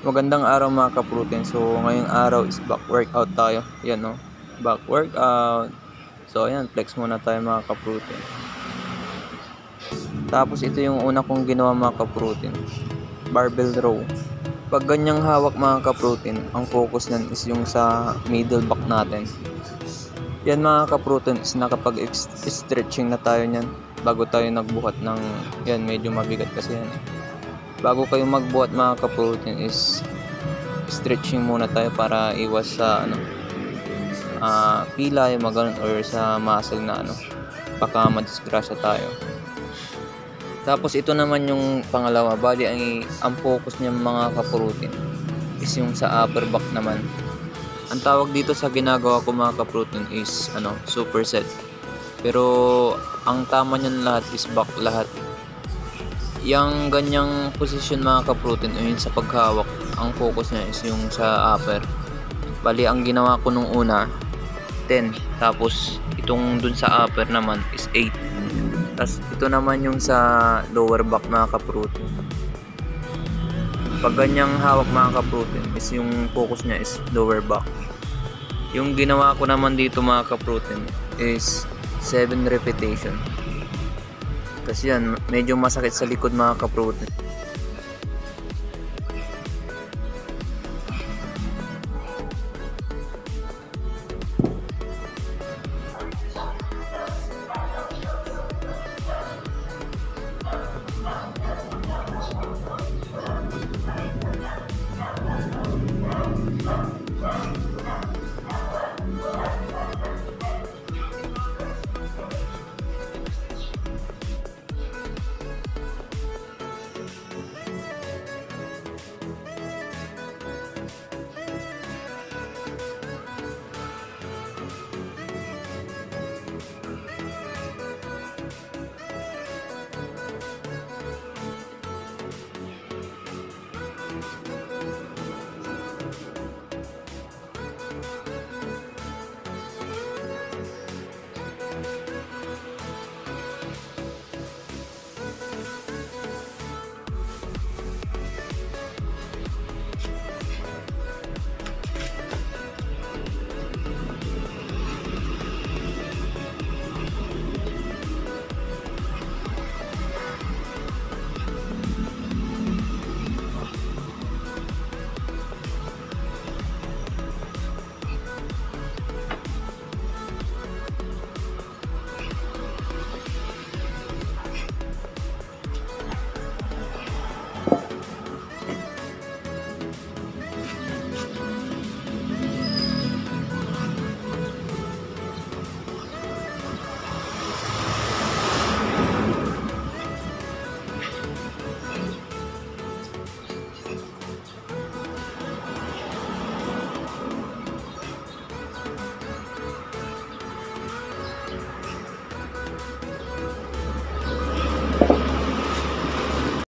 Magandang araw mga ka-protein. So ngayong araw is back workout tayo. Yan no. Back workout. So ayan, flex muna tayo mga ka-protein. Tapos ito yung una kong ginawa mga ka-protein. Barbell row. Pag ganyang hawak mga ka-protein, ang focus nan is yung sa middle back natin. Yan mga ka-protein is nakapag-stretching na tayo niyan bago tayo nagbuhat ng yan, medyo mabigat kasi yan. Bago kayo magbuhat mga ka-protein is stretching muna tayo para iwas sa pilay, maganon, or sa muscle na baka madisgrasya tayo. Tapos ito naman yung pangalawa, bali ang focus niya mga ka-protein is yung sa upper back naman. Ang tawag dito sa ginagawa ko mga ka-protein is superset. Pero ang tama niyan lahat is back lahat. Yung ganyang position mga ka-protein o yun sa paghawak, ang focus niya is yung sa upper. Bali ang ginawa ko nung una 10, tapos itong dun sa upper naman is 8. Tapos ito naman yung sa lower back mga ka-protein. Pag ganyang hawak mga ka-protein is yung focus niya is lower back. Yung ginawa ko naman dito mga ka-protein is 7 repetition. Kasi yan, medyo masakit sa likod mga ka-protein.